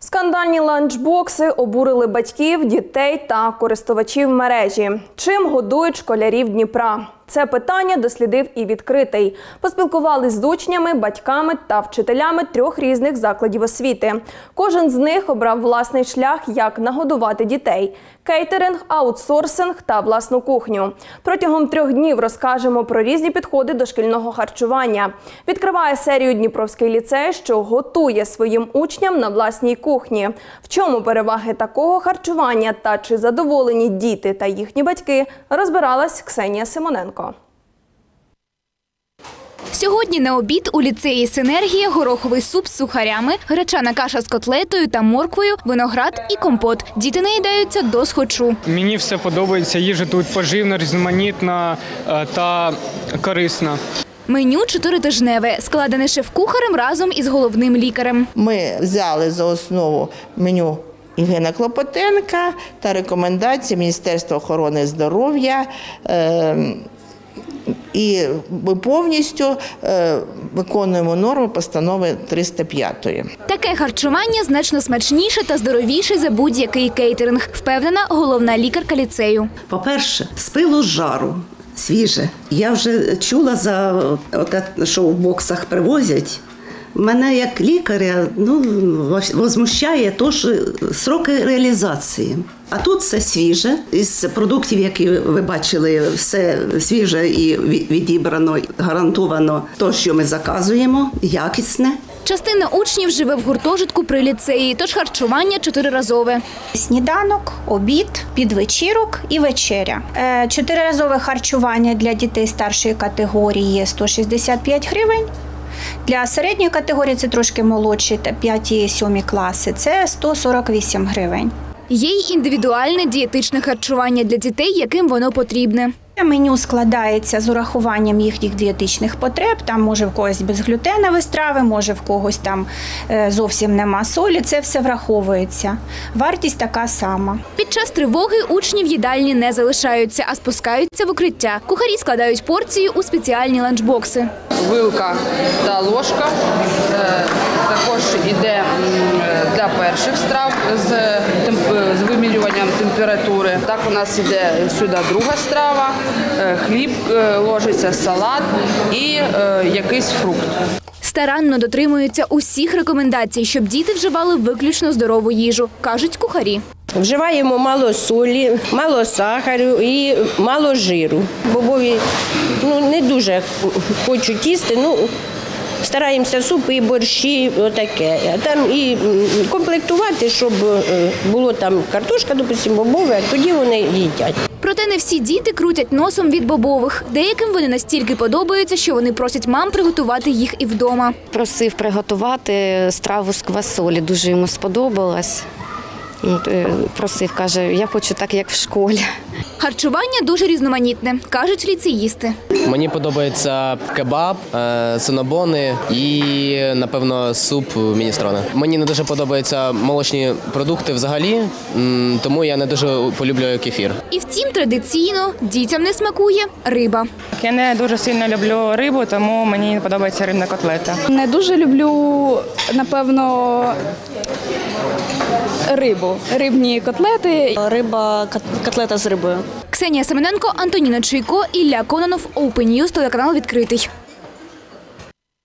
Скандальні ланчбокси обурили батьків, дітей та користувачів мережі. Чим годують школярів Дніпра? Це питання дослідив і «Відкритий». Поспілкувались з учнями, батьками та вчителями 3 різних закладів освіти. Кожен з них обрав власний шлях, як нагодувати дітей – кейтеринг, аутсорсинг та власну кухню. Протягом 3 днів розкажемо про різні підходи до шкільного харчування. Відкриває серію Дніпровський ліцей, що готує своїм учням на власній кухні. В чому переваги такого харчування та чи задоволені діти та їхні батьки, розбиралась Ксенія Симоненко. Сьогодні на обід у ліцеї «Синергія» гороховий суп з сухарями, гречана каша з котлетою та морквою, виноград і компот. Діти наїдаються до схочу. Мені все подобається, їжа тут поживна, різноманітна та корисна. Меню 4-тижневе, складене шеф-кухарем разом із головним лікарем. Ми взяли за основу меню Євгена Клопотенка та рекомендації Міністерства охорони здоров'я. І ми повністю виконуємо норму постанови 305-ї. Таке харчування значно смачніше та здоровіше за будь-який кейтеринг, впевнена головна лікарка ліцею. По-перше, з пилу з жару, свіже. Я вже чула за те, що в боксах привозять. Мене як лікаря возмущає те, що сроки реалізації. А тут все свіже, із продуктів, які ви бачили, все свіже і відібрано, гарантовано те, що ми заказуємо, якісне. Частина учнів живе в гуртожитку при ліцеї, тож харчування 4-разове. Сніданок, обід, підвечірок і вечеря. 4-разове харчування для дітей старшої категорії – 165 гривень. Для середньої категорії, це трошки молодші, 5-7 класи, це 148 гривень. Є й індивідуальне дієтичне харчування для дітей, яким воно потрібне. Меню складається з урахуванням їхніх дієтичних потреб. Там може в когось безглютенові страви, може в когось там зовсім нема солі. Це все враховується. Вартість така сама. Під час тривоги учні в їдальні не залишаються, а спускаються в укриття. Кухарі складають порції у спеціальні ланчбокси. Вилка та ложка. Також іде для перших страв з вимірюванням температури. Так у нас іде сюди друга страва, хліб ложиться, салат і якийсь фрукт. Старанно дотримуються усіх рекомендацій, щоб діти вживали виключно здорову їжу, кажуть кухарі. Вживаємо мало солі, мало сахару і мало жиру. Бобові не дуже хочуть їсти, стараємося супи і борщі, отаке. А там і комплектувати, щоб було там картошка, допустимо, бобове, тоді вони їдять. Проте не всі діти крутять носом від бобових. Деяким вони настільки подобаються, що вони просять мам приготувати їх і вдома. Просив приготувати страву з квасолі, дуже йому сподобалось. Просив, каже, я хочу так, як в школі. Харчування дуже різноманітне, кажуть ліцеїсти. Мені подобається кебаб, синабони і, напевно, суп міністроне. Мені не дуже подобаються молочні продукти взагалі, тому я не дуже полюблю кефір. І втім, традиційно дітям не смакує риба. Я не дуже сильно люблю рибу, тому мені подобається рибна котлета. Не дуже люблю, напевно, рибу. Рибні котлети. Риба, котлета з рибою. Ксенія Семененко, Антоніна Чуйко, Ілля Кононов, Open News, телеканал «Відкритий».